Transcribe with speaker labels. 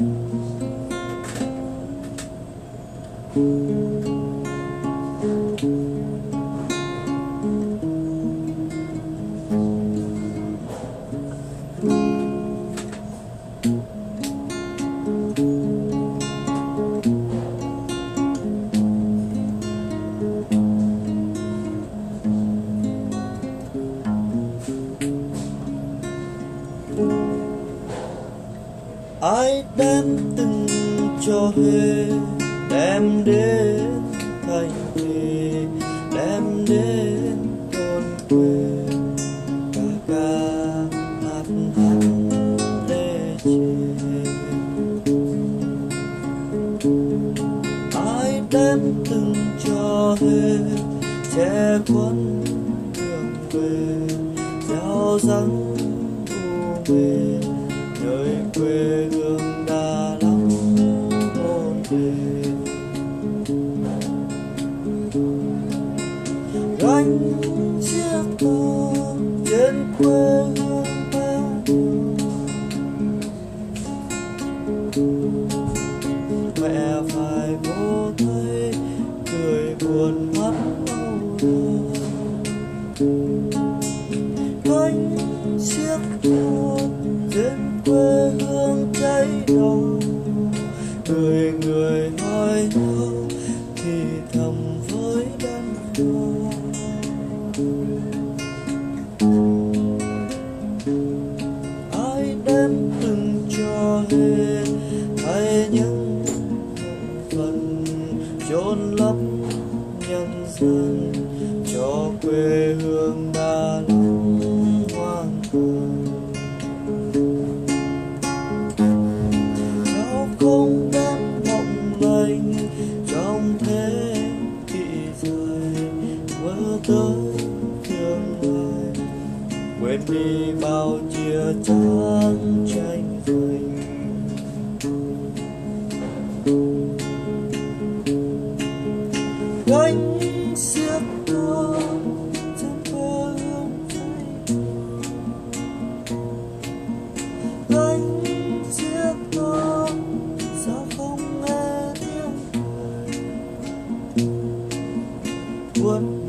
Speaker 1: Ai đem từng cho Huế, đem đến thành thị, đem đến thôn quê, ca hát lê chê. Ai đem từng cho Huế, che khuất đường quê, gieo răng u mê nơi quê hương Đà Nẵng hồn về. Gánh chiếc to trên quê hương ta, mẹ phải vô thấy cười buồn mắt đau đầu. Gánh chiếc to trên quê hương cháy đỏ, người người hỏi nhau thì thầm với đắn đo. Ai đem từng cho Huế hay những phần chôn lấp nhân dân cho quê hương Đà Nẵng hoang tàn. Không đem mộng lành trong thế kỷ dài, mơ tới tương lai quên đi bao chia chán tranh giành. Gánh xiếc to trên quê hương cháy, gánh xiếc to sao không nghe tiếng cười buồn